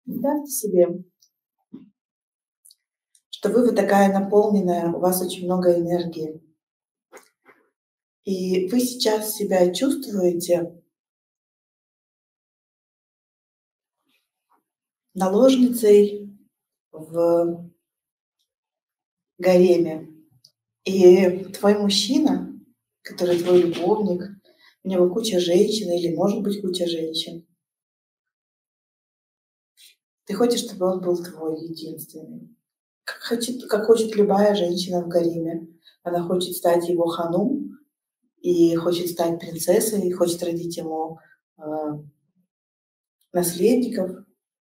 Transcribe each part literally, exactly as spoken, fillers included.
Представьте себе, что вы вот такая наполненная, у вас очень много энергии. И вы сейчас себя чувствуете наложницей в гареме. И твой мужчина, который твой любовник, у него куча женщин или может быть куча женщин. Ты хочешь, чтобы он был твой единственный. Как хочет, как хочет любая женщина в гареме. Она хочет стать его ханум и хочет стать принцессой, и хочет родить ему э, наследников.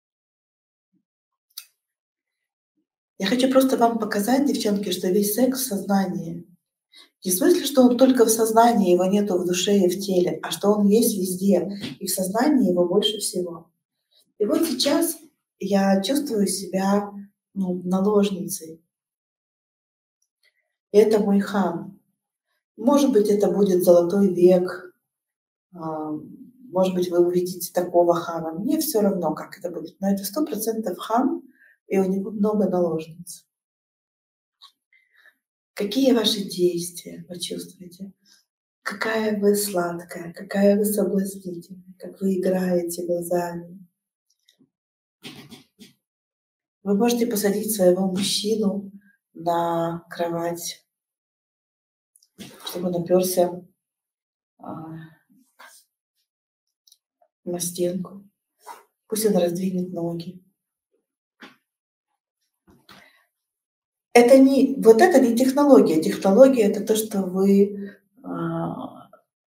Я хочу просто вам показать, девчонки, что весь секс в сознании. Не в смысле, что он только в сознании, его нету в душе и в теле, а что он есть везде, и в сознании его больше всего. И вот сейчас я чувствую себя ну, наложницей. И это мой хан. Может быть, это будет золотой век, может быть, вы увидите такого хана. Мне все равно, как это будет. Но это сто процентов хан, и у него много наложниц. Какие ваши действия вы чувствуете? Какая вы сладкая, какая вы соблазнительная, как вы играете глазами. Вы можете посадить своего мужчину на кровать, чтобы он оперся на стенку. Пусть он раздвинет ноги. Это не, вот это не технология. Технология — это то, что вы, то,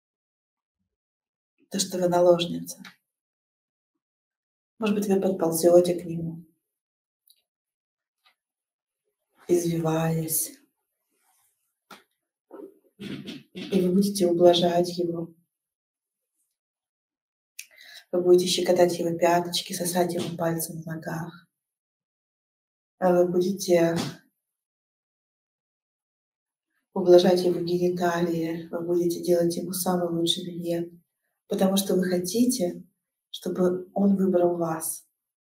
что вы наложница. Может быть, вы подползете к нему, извиваясь, и вы будете ублажать его. Вы будете щекотать его пяточки, сосать его пальцы в ногах. А вы будете ублажать его гениталии, вы будете делать ему самый лучший минет, потому что вы хотите, чтобы он выбрал вас.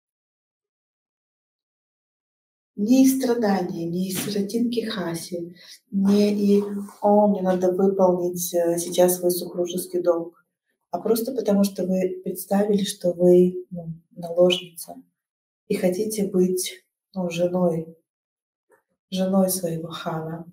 Не из страдания, не из сиротинки Хаси, не и «О, мне надо выполнить сейчас свой супружеский долг», а просто потому, что вы представили, что вы ну, наложница и хотите быть ну, женой, женой своего хана.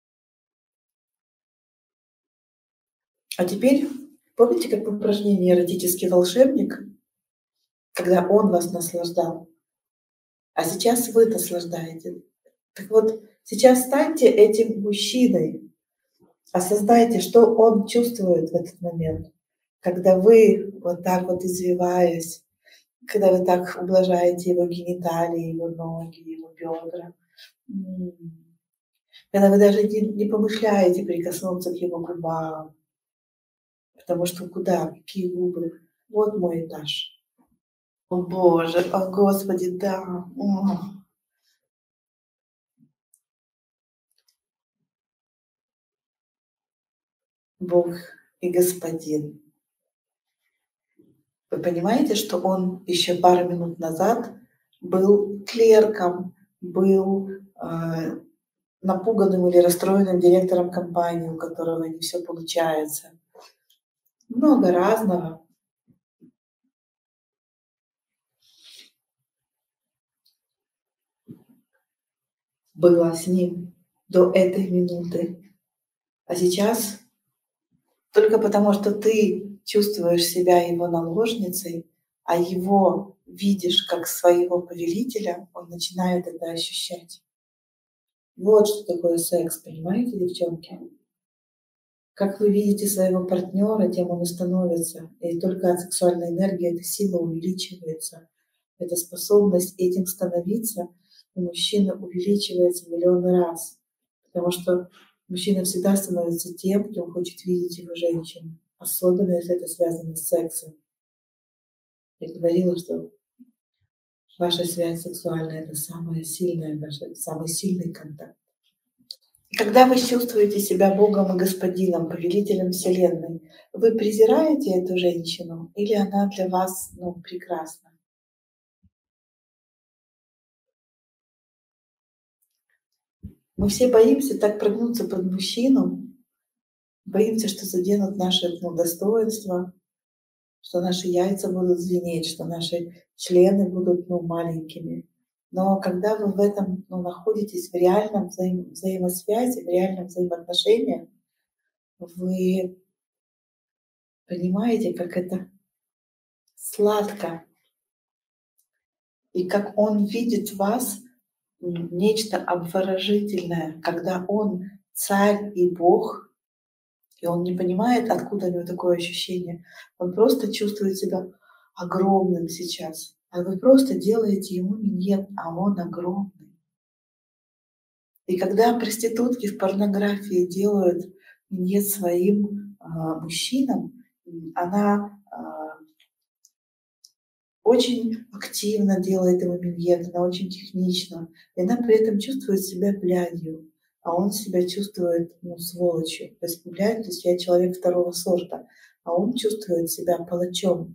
А теперь помните, как в упражнении «Эротический волшебник», когда он вас наслаждал, а сейчас вы наслаждаете. Так вот, сейчас станьте этим мужчиной, осознайте, что он чувствует в этот момент, когда вы вот так вот извиваясь, когда вы так ублажаете его гениталии, его ноги, его бедра, когда вы даже не, не помышляете прикоснуться к его губам, потому что куда, какие губы, вот мой этаж. О Боже, о Господи, да. О. Бог и Господин. Вы понимаете, что он еще пару минут назад был клерком, был э, напуганным или расстроенным директором компании, у которого не все получается. Много разного. Было с ним до этой минуты. А сейчас только потому, что ты чувствуешь себя его наложницей, а его видишь как своего повелителя, он начинает это ощущать. Вот что такое секс, понимаете, девчонки? Как вы видите своего партнера, тем он и становится. И только от сексуальной энергии эта сила увеличивается. Эта способность этим становиться у мужчины увеличивается в миллионы раз. Потому что мужчина всегда становится тем, кем хочет видеть его женщину. Особенно, если это связано с сексом. Я говорила, что ваша связь сексуальная — это самая сильная, ваша, самый сильный контакт. И когда вы чувствуете себя Богом и Господином, повелителем Вселенной, вы презираете эту женщину или она для вас ну, прекрасна? Мы все боимся так прогнуться под мужчину, боимся, что заденут наше, ну, достоинство, что наши яйца будут звенеть, что наши члены будут, ну, маленькими. Но когда вы в этом, ну, находитесь в реальном взаим взаимосвязи, в реальном взаимоотношении, вы понимаете, как это сладко, и как он видит в вас м, нечто обворожительное, когда он царь и бог, и он не понимает, откуда у него такое ощущение. Он просто чувствует себя огромным сейчас. А вы просто делаете ему миньет, а он огромный. И когда проститутки в порнографии делают миньет своим а, мужчинам, м, она а, очень активно делает ему миньет, она очень технично, и она при этом чувствует себя блядью, а он себя чувствует, ну, сволочью. То есть блядь, то есть я человек второго сорта, а он чувствует себя палачом.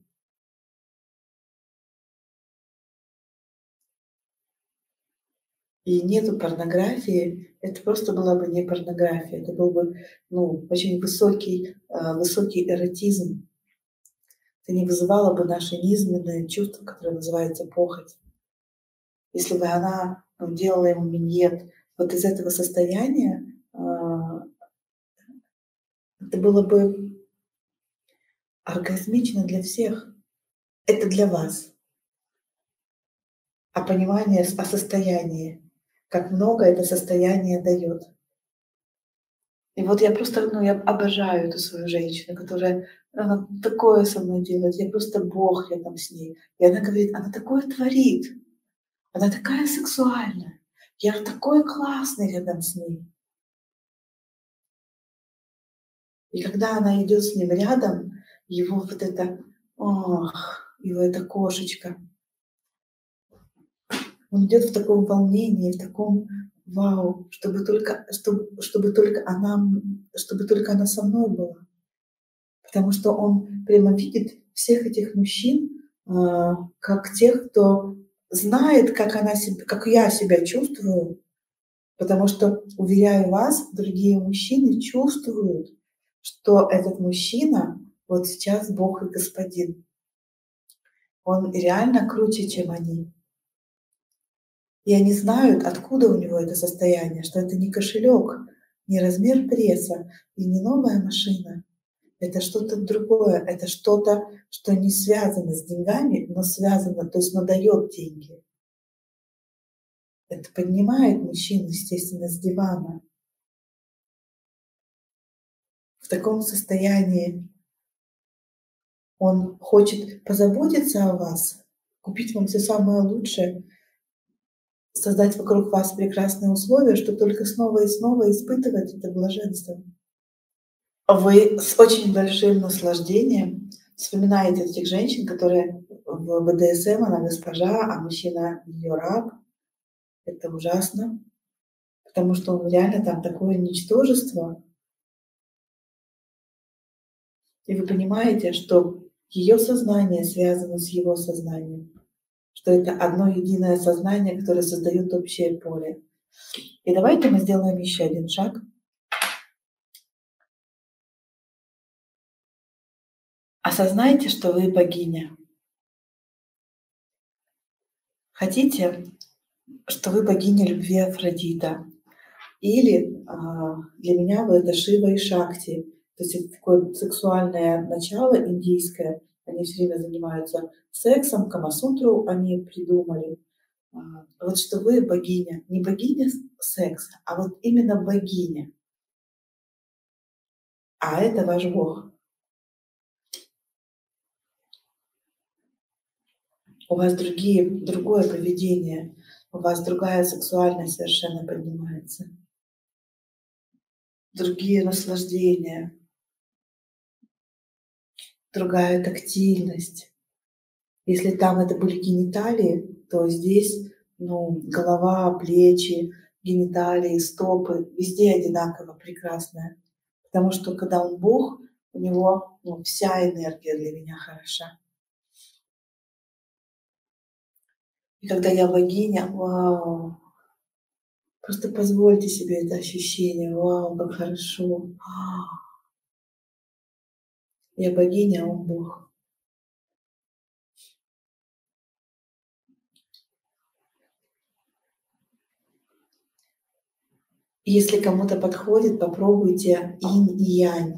И нету порнографии, это просто была бы не порнография, это был бы, ну, очень высокий, э, высокий эротизм. Это не вызывало бы наше низменное чувство, которое называется похоть. Если бы она, ну, делала ему миньет вот из этого состояния, а, это было бы оргазмично для всех. Это для вас. А понимание с о состоянии, как много это состояние дает. И вот я просто, ну, я обожаю эту свою женщину, которая, она такое со мной делает, я просто бог рядом с ней. И она говорит, она такое творит, она такая сексуальная, я такой классный рядом с ней. И когда она идет с ним рядом, его вот это, ох, его эта кошечка, он идет в таком волнении, в таком вау, чтобы только, чтобы, чтобы только она, чтобы только она со мной была. Потому что он прямо видит всех этих мужчин а, как тех, кто знает, как, она себя, как я себя чувствую. Потому что, уверяю вас, другие мужчины чувствуют, что этот мужчина вот сейчас Бог и Господин. Он реально круче, чем они. И они знают, откуда у него это состояние, что это не кошелек, не размер пресса и не новая машина. Это что-то другое, это что-то, что не связано с деньгами, но связано, то есть, но дает деньги. Это поднимает мужчину, естественно, с дивана. В таком состоянии он хочет позаботиться о вас, купить вам все самое лучшее, создать вокруг вас прекрасные условия, чтобы только снова и снова испытывать это блаженство. Вы с очень большим наслаждением вспоминаете этих женщин, которые в бэ дэ эс эм она госпожа, а мужчина ее раб. Это ужасно, потому что он реально там такое ничтожество. И вы понимаете, что ее сознание связано с его сознанием, что это одно единое сознание, которое создает общее поле. И давайте мы сделаем еще один шаг. Осознайте, что вы богиня. Хотите, что вы богиня любви Афродита? Или а, для меня вы это Шива и Шакти. То есть это такое сексуальное начало индийское. Они все время занимаются сексом, Камасутру они придумали. А, вот что вы богиня, не богиня секса, а вот именно богиня. А это ваш бог. У вас другие, другое поведение, у вас другая сексуальность совершенно поднимается, другие наслаждения, другая тактильность. Если там это были гениталии, то здесь, ну, голова, плечи, гениталии, стопы, везде одинаково прекрасная. Потому что когда он Бог, у него, ну, вся энергия для меня хороша. И когда я богиня, вау, Просто позвольте себе это ощущение. Вау, как хорошо. Я богиня, а он Бог. Если кому-то подходит, попробуйте инь и янь.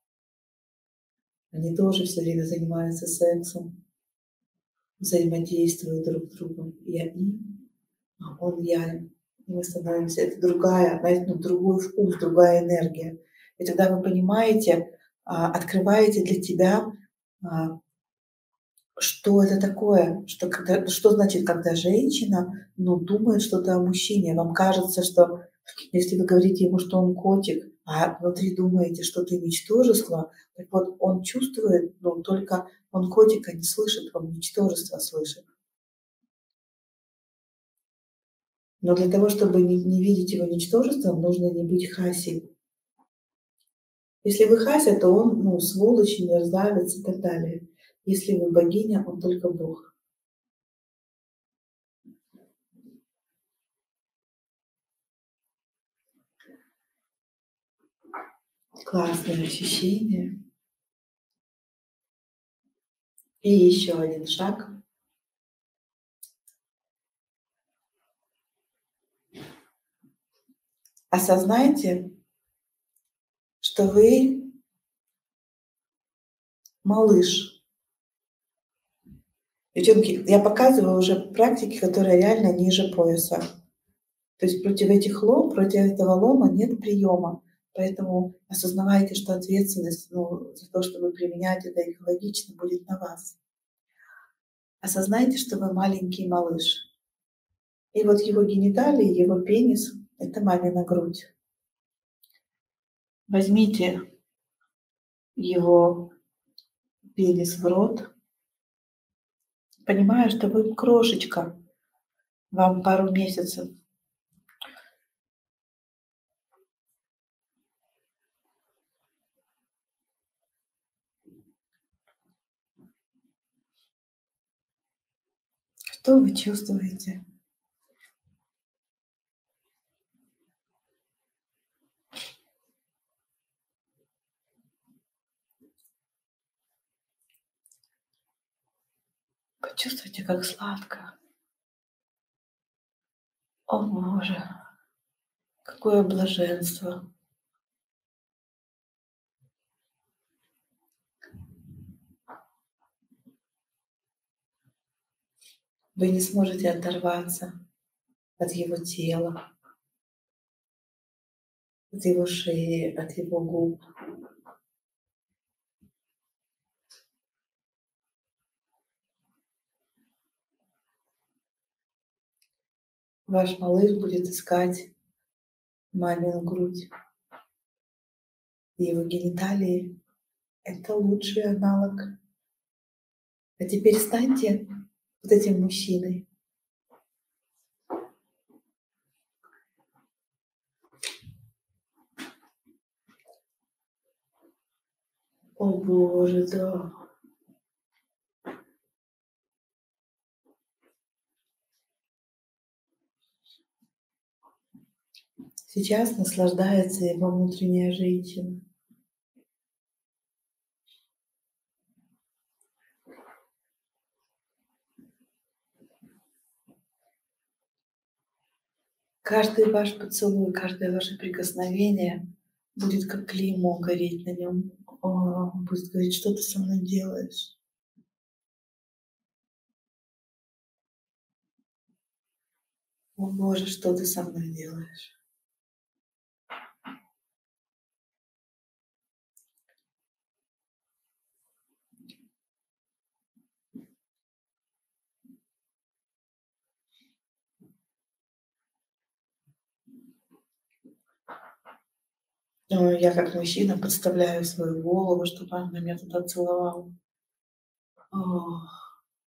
Они тоже все время занимаются сексом, взаимодействуют друг с другом. Я инь, а он янь. И мы становимся, это другая, знаете, ну, другой вкус, другая энергия. И тогда вы понимаете, а, открываете для тебя, а, что это такое, что, когда, что значит, когда женщина, ну, думает что-то о мужчине. Вам кажется, что если вы говорите ему, что он котик, а внутри думаете, что ты ничтожество, так вот он чувствует, ну, только он котика не слышит, он ничтожество слышит. Но для того, чтобы не, не видеть его ничтожеством, нужно не быть хаси. Если вы хася, то он, ну, сволочь, мерзавец и так далее. Если вы богиня, он только Бог. Классное ощущение. И еще один шаг. Осознайте, что вы малыш. Девчонки, я показываю уже практики, которые реально ниже пояса. То есть против этих лом, против этого лома нет приема. Поэтому осознавайте, что ответственность, ну, за то, что вы применяете это экологично, будет на вас. Осознайте, что вы маленький малыш. И вот его гениталии, его пенис – это мамина грудь. Возьмите его пенис в рот, понимая, что вы крошечка, вам пару месяцев. Что вы чувствуете? Почувствуйте, как сладко. О Боже, какое блаженство. Вы не сможете оторваться от его тела, от его шеи, от его губ. Ваш малыш будет искать мамину грудь. Его гениталии – это лучший аналог. А теперь станьте вот этим мужчиной. О Боже, да. Сейчас наслаждается его внутренняя женщина. Каждый ваш поцелуй, каждое ваше прикосновение будет как клеймо гореть на нем. Он будет говорить, что ты со мной делаешь. О Боже, что ты со мной делаешь? Ну, я как мужчина подставляю свою голову, чтобы он меня туда целовал. Ох.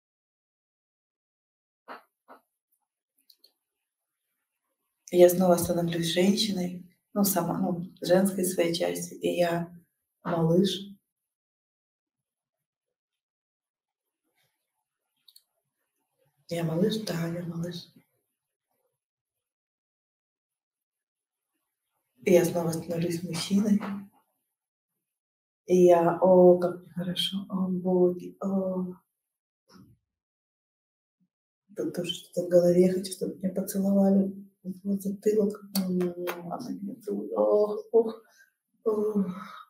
Я снова становлюсь женщиной, ну, сама, ну, женской своей части, и я малыш. Я малыш, да, я малыш. И я снова становлюсь мужчиной. И я, о, как мне хорошо, о, боги, о. Тут тоже что-то в голове, хочу, чтобы меня поцеловали. Вот затылок. Она меня целует. Ох, ох, ох.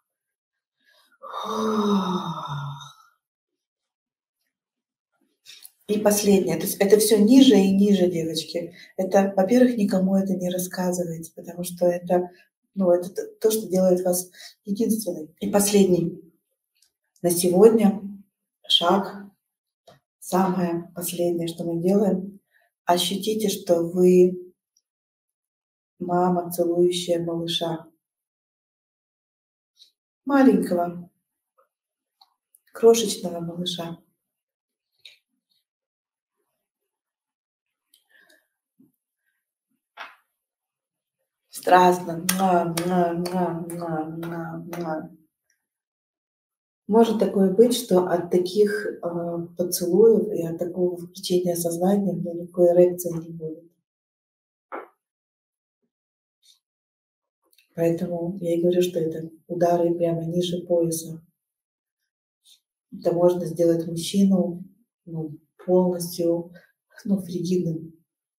И последнее. То есть это все ниже и ниже, девочки. Это, во-первых, никому это не рассказывайте, потому что это, ну, это то, что делает вас единственной. И последний. На сегодня шаг, самое последнее, что мы делаем. Ощутите, что вы мама, целующая малыша. Маленького, крошечного малыша. Страстно. Муа, муа, муа, муа, муа, муа. Может такое быть, что от таких э, поцелуев и от такого включения сознания у меня никакой эрекции не будет. Поэтому я и говорю, что это удары прямо ниже пояса. Это можно сделать мужчину, ну, полностью, ну, фригидным.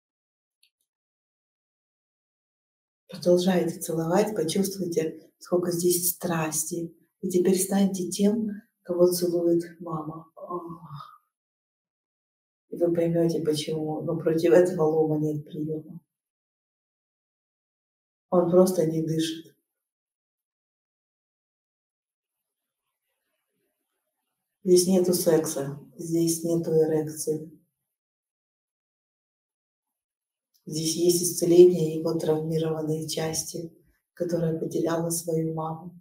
Продолжайте целовать, почувствуйте, сколько здесь страсти. И теперь станьте тем, кого целует мама. И вы поймете, почему. Но против этого лома нет приема. Он просто не дышит. Здесь нету секса, здесь нету эрекции. Здесь есть исцеление его травмированной части, которая потеряла свою маму.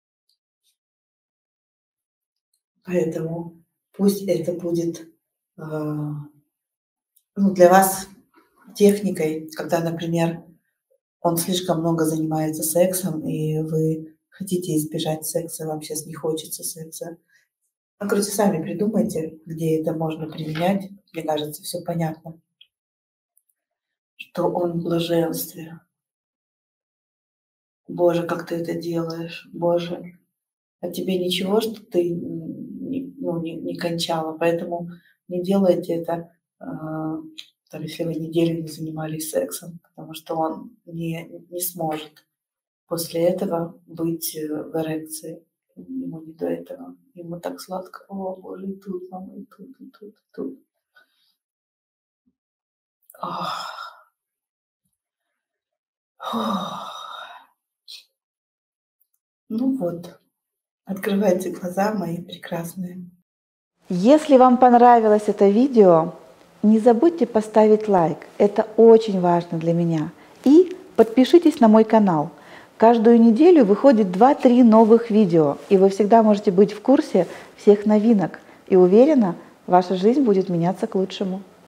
Поэтому пусть это будет э, ну, для вас техникой, когда, например, он слишком много занимается сексом, и вы хотите избежать секса, вам сейчас не хочется секса. Ну, короче, сами придумайте, где это можно применять. Мне кажется, все понятно. Что он в блаженстве. Боже, как ты это делаешь, Боже. А тебе ничего, что ты не, ну, не, не кончала, поэтому не делайте это, э, там, если вы неделю не занимались сексом, потому что он не, не сможет после этого быть в эрекции. Ему не до этого. Ему так сладко. О, Боже, и тут, мама, и тут, и тут, и тут. Ох. Ох. Ну вот. Открывайте глаза, мои прекрасные. Если вам понравилось это видео, не забудьте поставить лайк. Это очень важно для меня. И подпишитесь на мой канал. Каждую неделю выходит два-три новых видео, и вы всегда можете быть в курсе всех новинок. И уверена, ваша жизнь будет меняться к лучшему.